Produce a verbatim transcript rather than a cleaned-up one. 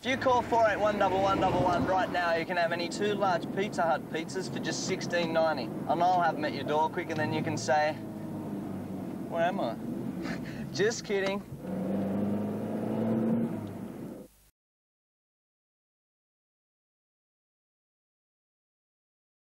If you call four eight one, one one one one right now, you can have any two large Pizza Hut pizzas for just sixteen ninety. And I'll have them at your door quicker than you can say, where am I? Just kidding.